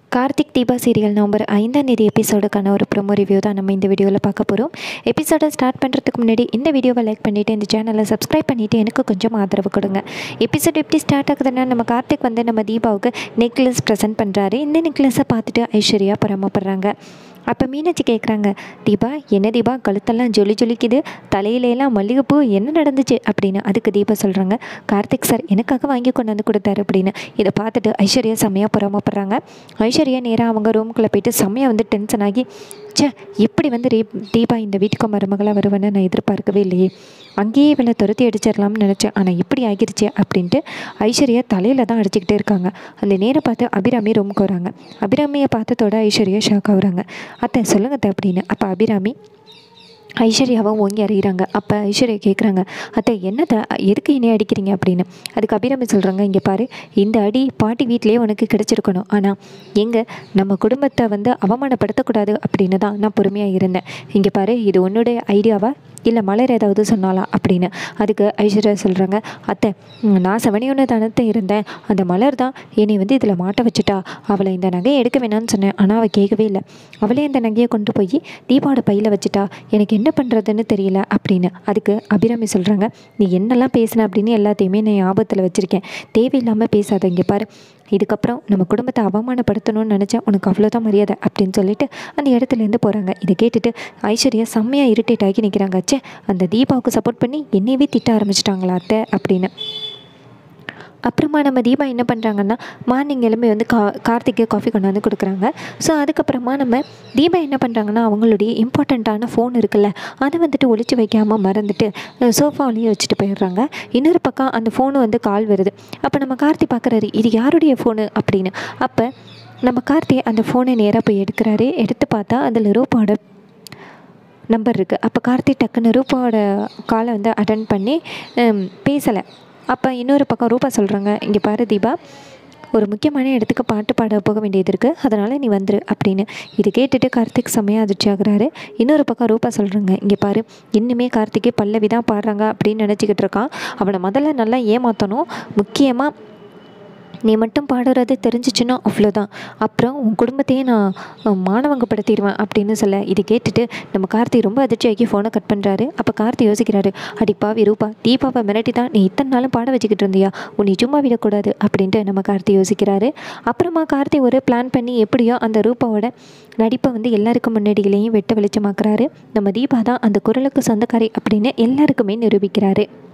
Karthik Deepa serial November 5ஆம் தேதி எபிசோடுக்கான ஒரு ப்ரோமோ ரிவ்யூ தான் நம்ம இந்த வீடியோவில் பார்க்க போகிறோம். எபிசோடை ஸ்டார்ட் பண்ணுறதுக்கு முன்னாடி இந்த வீடியோவை லைக் பண்ணிவிட்டு இந்த சேனலை சப்ஸ்கிரைப் பண்ணிவிட்டு எனக்கு கொஞ்சம் ஆதரவு கொடுங்க. எபிசோட் எப்படி ஸ்டார்ட் ஆகுதுன்னா, நம்ம கார்த்திக் நம்ம தீபாவுக்கு நெக்லஸ் ப்ரெசென்ட் பண்ணுறாரு. இந்த நெக்லஸை பார்த்துட்டு ஐஸ்வர்யா பொறாமப்படுறாங்க. அப்போ மீனாட்சி கேட்குறாங்க, தீபா என்ன தீபா கழுத்தெல்லாம் ஜொலிக்குது, தலையிலெல்லாம் மல்லிகைப்பூ, என்ன நடந்துச்சு அப்படின்னு. அதுக்கு தீபா சொல்கிறாங்க, கார்த்திக் சார் எனக்காக வாங்கி கொண்டு வந்து கொடுத்தாரு அப்படின்னு. இதை பார்த்துட்டு ஐஸ்வர்யா செம்மையாக பொறாமப்படுறாங்க. ஐஸ்வர்யா நேராக அவங்க ரூமுக்குள்ளே போயிட்டு செம்மையாக டென்ஷன் ஆகி, எப்படி தீபா இந்த வீட்டுக்கு மருமகளாக வருவேன்னு நான் எதிர்பார்க்கவே இல்லையே, அங்கேயே இவளை துரத்தி அடிச்சிடலாம்னு நினச்சேன், ஆனால் இப்படி ஆகிருச்சு அப்படின்ட்டு ஐஸ்வர்யா தலையில் தான் அடிச்சுக்கிட்டே இருக்காங்க. அந்த நேரம் பார்த்து அபிராமி ரூமுக்கு வராங்க. அபிராமியை பார்த்ததோட ஐஸ்வர்யா ஷாக் ஆகுறாங்க. அத்தை சொல்லுங்கத்தை அப்படின்னு. அப்போ அபிராமி ஐஸ்வர்யாவை ஓங்கி அறிகிறாங்க. அப்போ ஐஸ்வர்யா கேட்குறாங்க, அத்தை என்னத்தை எதுக்கு என்னைய அடிக்கிறீங்க அப்படின்னு. அதுக்கு அபிராமி சொல்கிறாங்க, இங்கே பாரு, இந்த அடி பாட்டி வீட்டிலேயே உனக்கு கிடச்சிருக்கணும், ஆனால் நம்ம குடும்பத்தை அவமானப்படுத்தக்கூடாது அப்படின்னு தான் நான் பொறுமையாக இருந்தேன். இங்கே பாரு, இது உன்னுடைய ஐடியாவா இல்லை மலர் ஏதாவது சொன்னாலா அப்படின்னு. அதுக்கு ஐஸ்வர்யா சொல்கிறாங்க, அத்தை நான் செவனியோட தனத்தை இருந்தேன், அந்த மலர் தான் என்னை இதில் மாட்ட வச்சுட்டா, அவளை இந்த நகையை எடுக்க வேணான்னு சொன்னேன், ஆனால் அவள் கேட்கவே இல்லை, அவளே இந்த நகையை கொண்டு போய் தீபாவோட பையில் வச்சுட்டா, எனக்கு என்ன பண்ணுறதுன்னு தெரியல அப்படின்னு. அதுக்கு அபிராமி சொல்கிறாங்க, நீ என்னெல்லாம் பேசின அப்படின்னு எல்லாத்தையுமே நான் ஆபத்தில் வச்சுருக்கேன், தேவையில்லாமல் பேசாத. இங்கே பாரு, இதுக்கப்புறம் நம்ம குடும்பத்தை அவமானப்படுத்தணும்னு நினச்சேன், உனக்கு அவ்வளோதான் மரியாதை அப்படின்னு சொல்லிட்டு அந்த இடத்துலேருந்து போகிறாங்க. இதை கேட்டுட்டு ஐஸ்வர்யா செம்மையாக இரிட்டேட் ஆகி நிற்கிறாங்க. அந்த தீபாவுக்கு சப்போர்ட் பண்ணி என்னையவே திட்ட ஆரம்பிச்சிட்டாங்களா அத்தை அப்படின்னு. அப்புறமா நம்ம தீபா என்ன பண்ணுறாங்கன்னா, மார்னிங் எழும்பி கார்த்திக்கு காஃபி கொண்டு வந்து கொடுக்குறாங்க. ஸோ அதுக்கப்புறமா நம்ம தீபா என்ன பண்ணுறாங்கன்னா, அவங்களுடைய இம்பார்ட்டண்ட்டான ஃபோன் இருக்குல்ல, அதை ஒழிச்சு வைக்காமல் மறந்துட்டு சோஃபாவிலேயே வச்சுட்டு போயிடுறாங்க. இன்னொரு பக்கம் அந்த ஃபோனு கால் வருது. அப்போ நம்ம கார்த்தி பார்க்குறாரு, இது யாருடைய ஃபோனு அப்படின்னு. அப்போ நம்ம கார்த்தி அந்த ஃபோனை நேராக போய் எடுக்கிறாரு. எடுத்து பார்த்தா அதில் ரூபாவோட நம்பர் இருக்குது. அப்போ கார்த்தி டக்குன்னு ரூபாவோட காலை அட்டன் பண்ணி பேசலை. அப்போ இன்னொரு பக்கம் ரூபா சொல்கிறாங்க, இங்கே பாரு தீபா, ஒரு முக்கியமான இடத்துக்கு பாட்டு பாட போக வேண்டியது இருக்குது, அதனால் நீ வந்துரு அப்படின்னு. இது கேட்டுட்டு கார்த்திக் செம்மையாக அதிர்ச்சி ஆகுறாரு. இன்னொரு பக்கம் ரூபா சொல்கிறாங்க, இங்கே பாரு, இன்னுமே கார்த்திகே பல்லவி தான் பாடுறாங்க அப்படின்னு நினச்சிக்கிட்டு இருக்கான், அவனை முதல்ல நல்லா ஏமாற்றணும், முக்கியமாக நீ மட்டும் பாடுறது தெரிஞ்சிச்சுன்னா அவ்வளோதான், அப்புறம் உன் குடும்பத்தையே நான் மானவங்கப்படுத்திடுவேன் அப்படின்னு சொல்ல. இது கேட்டுட்டு நம்ம கார்த்தி ரொம்ப அதிர்ச்சியாகி ஃபோனை கட் பண்ணுறாரு. அப்போ கார்த்தி யோசிக்கிறாரு, அடிப்பாவி ரூபா, தீபாவை மிரட்டி தான் நீ இத்தனை நாளும் பாட வச்சுக்கிட்டு இருந்தியா, உன்னை சும்மா விடக்கூடாது அப்படின்ட்டு நம்ம கார்த்தி யோசிக்கிறாரு. அப்புறமா கார்த்தி ஒரு பிளான் பண்ணி எப்படியோ அந்த ரூபாவோட நடிப்பை எல்லாருக்கும் முன்னாடியிலையும் வெட்ட வெளிச்சமாக்குறாரு. நம்ம தீபா தான் அந்த குரலுக்கு சொந்தக்காரி அப்படின்னு எல்லாருக்குமே நிரூபிக்கிறாரு.